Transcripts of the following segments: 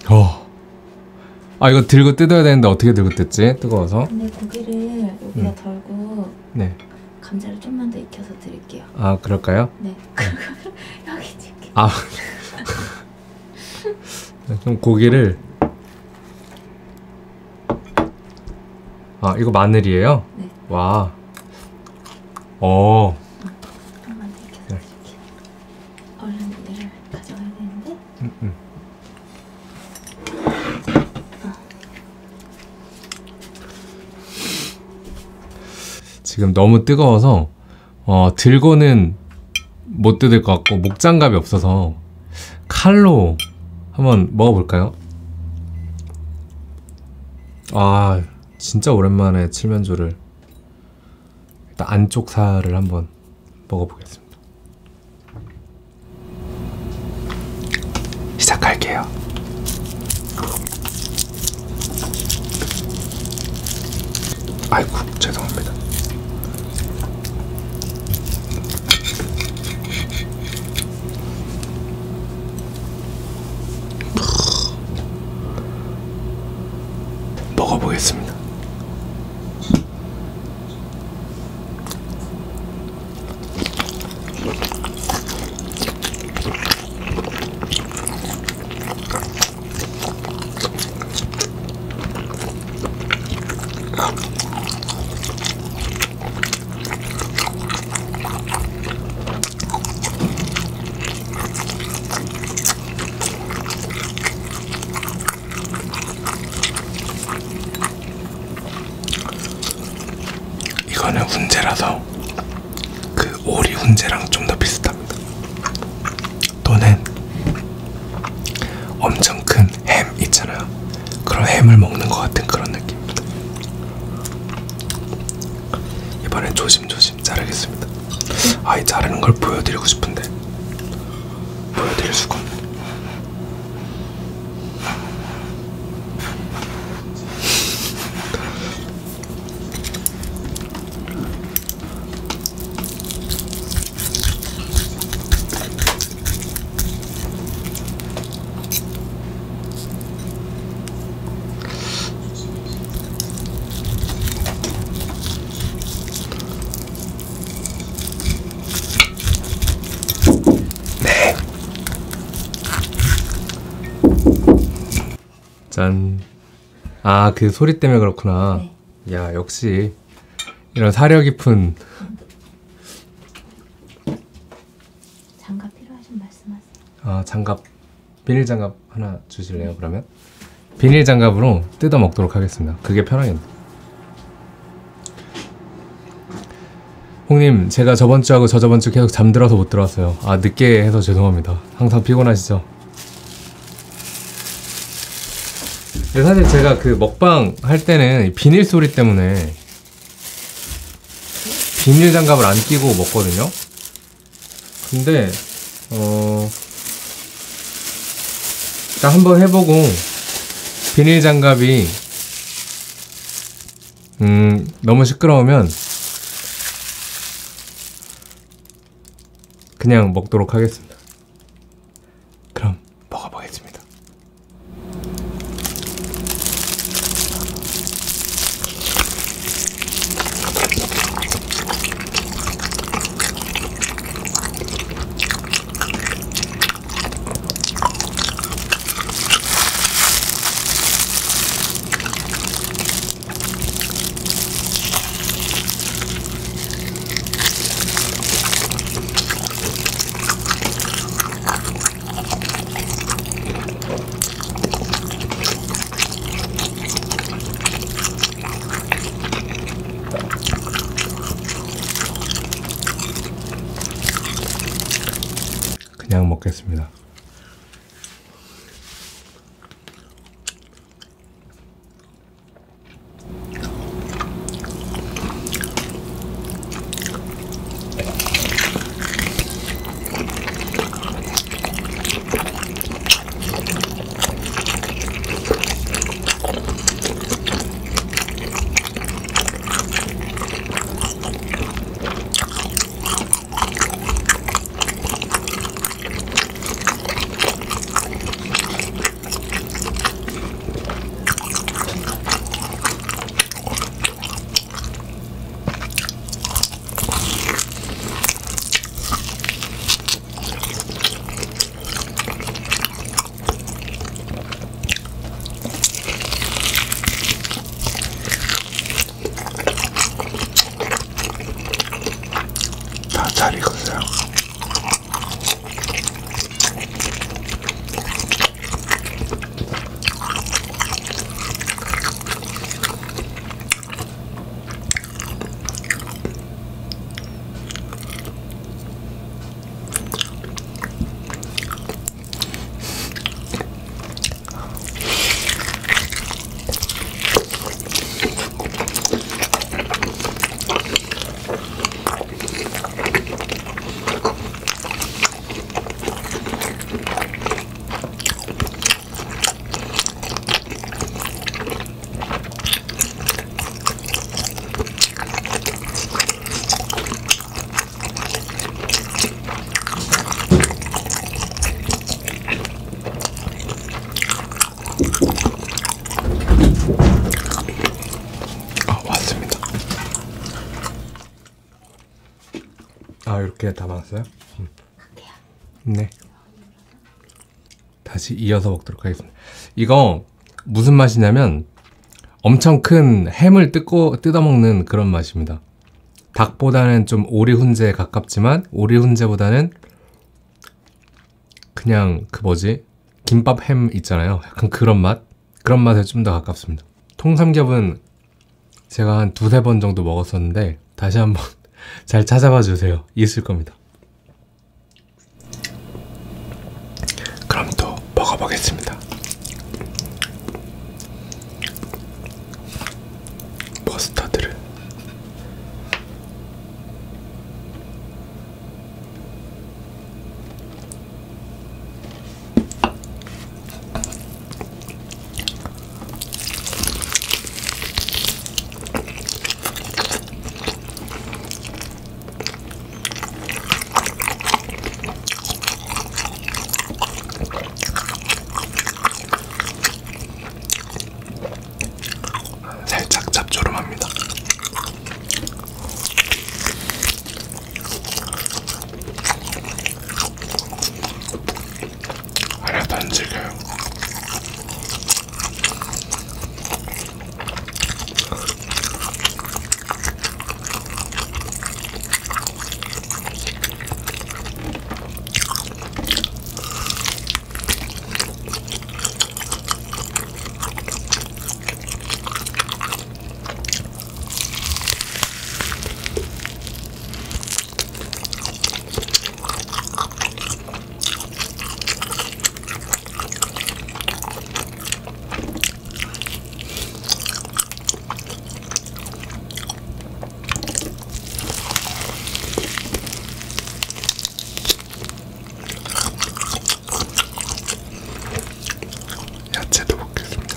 아, 이거 들고 뜯어야 되는데 어떻게 들고 뜯지? 뜨거워서. 근데 고기를 여기다 덜고 네. 감자를 좀만 더 익혀서 드릴게요. 아, 그럴까요? 네. 여기 찍게. 아. 그럼 고기를. 아, 이거 마늘이에요? 네. 와. 좀만 더 익혀서 드릴게요. 얼른 얘를 가져가야 되는데. 지금 너무 뜨거워서 들고는 못 뜯을 것 같고 목장갑이 없어서 칼로 한번 먹어볼까요? 아, 진짜 오랜만에 칠면조를. 일단 안쪽 살을 한번 먹어보겠습니다. 시작할게요. 아이고, 죄송합니다. 먹어보겠습니다. 이거는 훈제라서 그 오리 훈제랑 좀 더 비슷합니다. 또는 엄청 큰 햄 있잖아요. 그런 햄을 먹는 것 같은 그런 느낌입니다. 이번엔 조심조심 자르겠습니다. 아, 이 자르는 걸 보여드리고 싶은데 보여드릴 수가 없네. 짠. 아, 그 소리 때문에 그렇구나. 네. 야, 역시 이런 사려 깊은. 장갑 필요하신 말씀하세요. 아, 장갑, 비닐 장갑 하나 주실래요? 그러면 비닐 장갑으로 뜯어 먹도록 하겠습니다. 그게 편하겠네. 홍님, 제가 저번 주하고 저저번 주 계속 잠들어서 못 들어왔어요. 아, 늦게 해서 죄송합니다. 항상 피곤하시죠? 근데 사실 제가 그 먹방 할 때는 비닐 소리 때문에 비닐 장갑을 안 끼고 먹거든요. 근데 일단 한번 해보고 비닐 장갑이 너무 시끄러우면 그냥 먹도록 하겠습니다. 그럼 먹어보겠습니다. 그냥 먹겠습니다. 이렇게 담았어요? 할게요. 네. 다시 이어서 먹도록 하겠습니다. 이거 무슨 맛이냐면 엄청 큰 햄을 뜯어먹는 그런 맛입니다. 닭보다는 좀 오리 훈제에 가깝지만 오리 훈제보다는 그냥 그 뭐지? 김밥 햄 있잖아요. 약간 그런 맛? 그런 맛에 좀 더 가깝습니다. 통삼겹은 제가 한 두세 번 정도 먹었었는데 다시 한번 잘 찾아봐 주세요. 있을 겁니다. 그럼 또 먹어보겠습니다. 머스타드를 살짝 짭조름합니다. 하나도 안 질겨요. 야채도 먹겠습니다.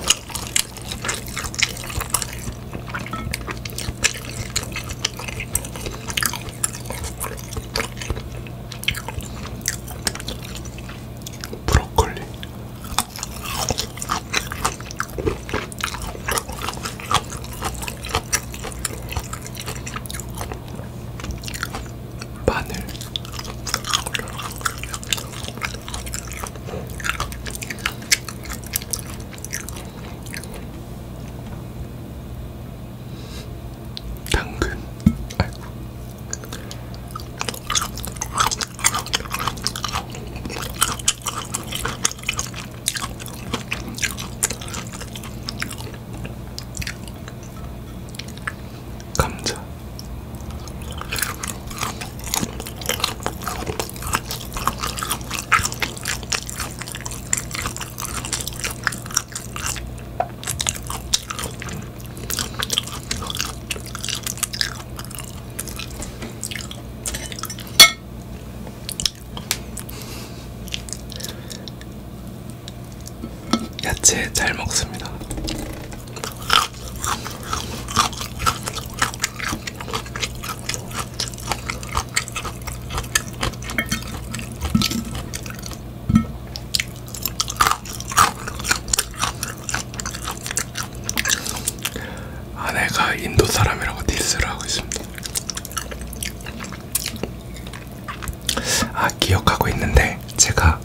브로콜리, 마늘, 당근, 아이고, 감자, 야채 잘 먹습니다. 아내가 인도 사람이라고 디스를 하고 있습니다. 아, 기억하고 있는데 제가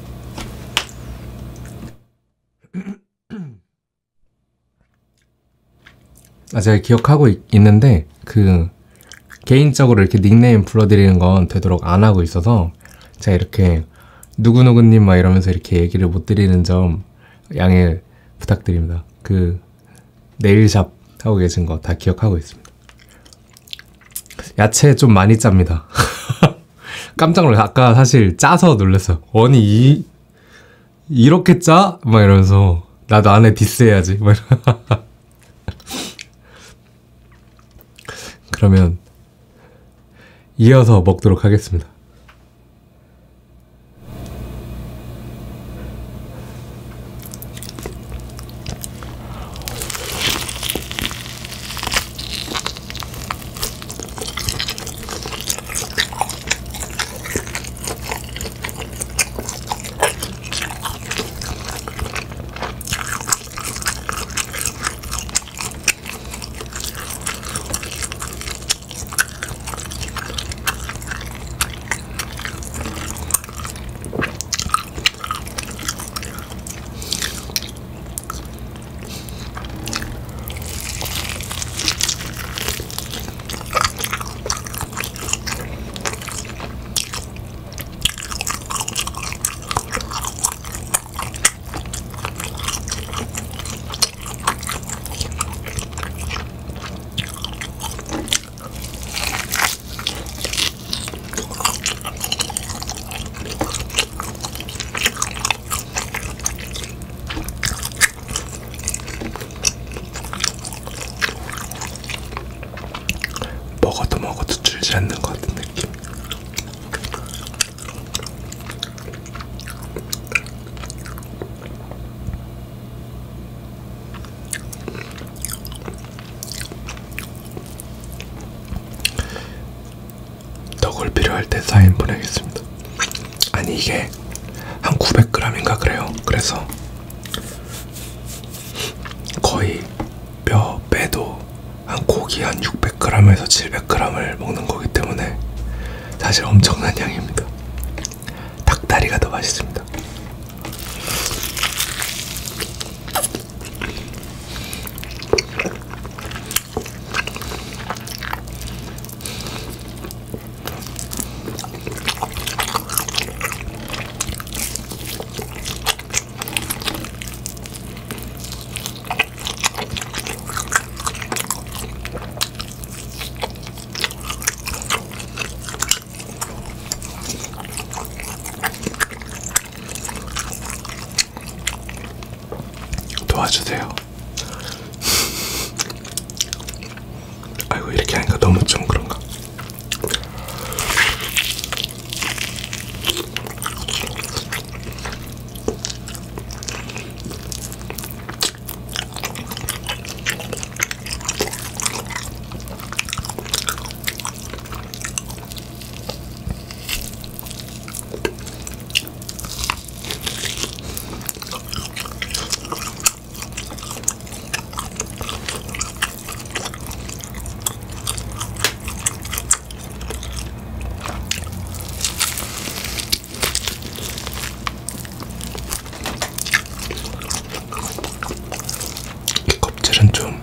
제가 기억하고 있는데 그 개인적으로 이렇게 닉네임 불러드리는 건 되도록 안 하고 있어서 제가 이렇게 누구누구님 막 이러면서 이렇게 얘기를 못 드리는 점 양해 부탁드립니다. 그 네일샵 하고 계신 거 다 기억하고 있습니다. 야채 좀 많이 짭니다. 깜짝 놀랐어요. 아까 사실 짜서 놀랐어요. 아니 이렇게 짜? 막 이러면서 나도 안에 디스해야지. 막 그러면 이어서 먹도록 하겠습니다. 껍질 않는 것 같은 느낌. 너굴 필요할 때 사인 보내겠습니다. 아니 이게 한 900g인가 그래요. 그래서 거의 뼈 빼도 한 고기 한 600g에서 700g을 먹는 거기 때문에 사실 엄청난 양입니다. 닭다리가 더 맛있습니다. 도와주세요. 아이고 이렇게 하니까 너무 좀 그런가. 좀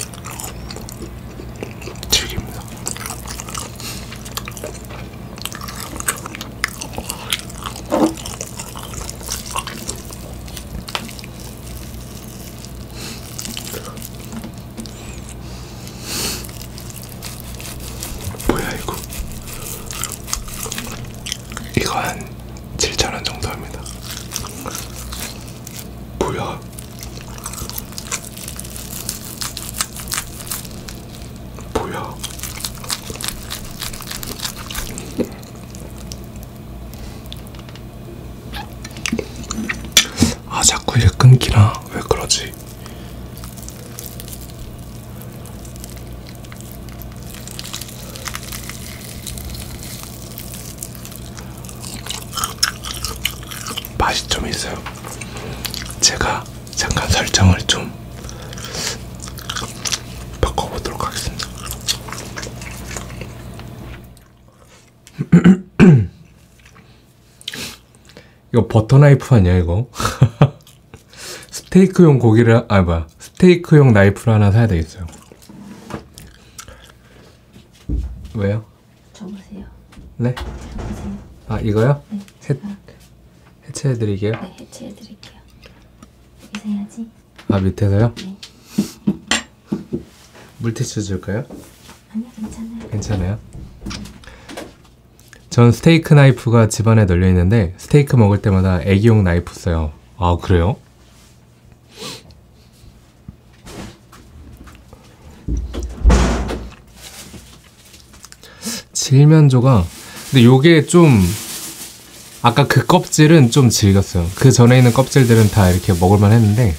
즐깁니다. 뭐야 이거? 이거 한 7,000원 정도 합니다. 뭐야? 아 자꾸 이게 끊기나? 왜 그러지? 맛이 좀 있어요. 제가 잠깐 설정을 좀 바꿔보도록 하겠습니다. 이거 버터 나이프 아니야 이거? 스테이크용 고기를 스테이크용 나이프를 하나 사야 되겠어요. 왜요? 줘보세요. 네? 줘보세요. 아 이거요? 네. 해체해드리게요. 네, 해체해드릴게요. 여기서 해야지. 아 밑에서요? 네. 물티슈 줄까요? 아니요, 괜찮아요. 괜찮아요? 전 스테이크 나이프가 집안에 널려있는데 스테이크 먹을 때마다 애기용 나이프 써요. 아 그래요? 칠면조가 근데 요게 좀 아까 그 껍질은 좀 질겼어요. 그 전에 있는 껍질들은 다 이렇게 먹을만 했는데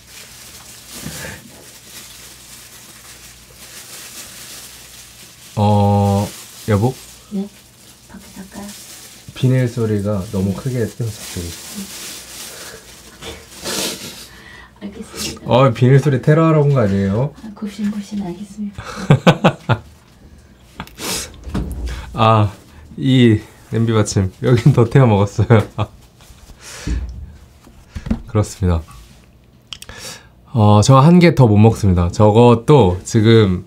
여보? 네? 밖에 갈까요? 비닐 소리가 너무 크게 뜸석들이. 알겠습니다. 비닐 소리 테러하러 온 거 아니에요? 아, 굽신굽신 알겠습니다. 아, 이 냄비 받침 여긴 더 태워 먹었어요. 그렇습니다. 저 한 개 더 못 먹습니다. 저것도 지금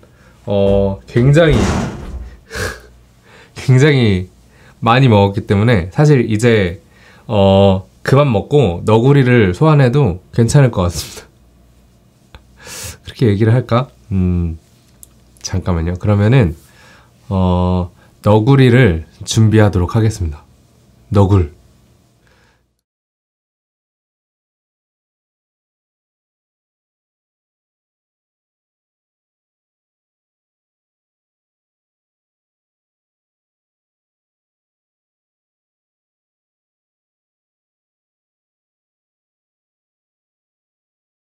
굉장히 많이 먹었기 때문에 사실 이제 그만 먹고 너구리를 소환해도 괜찮을 것 같습니다. 그렇게 얘기를 할까? 잠깐만요. 그러면은 너구리를 준비하도록 하겠습니다. 너굴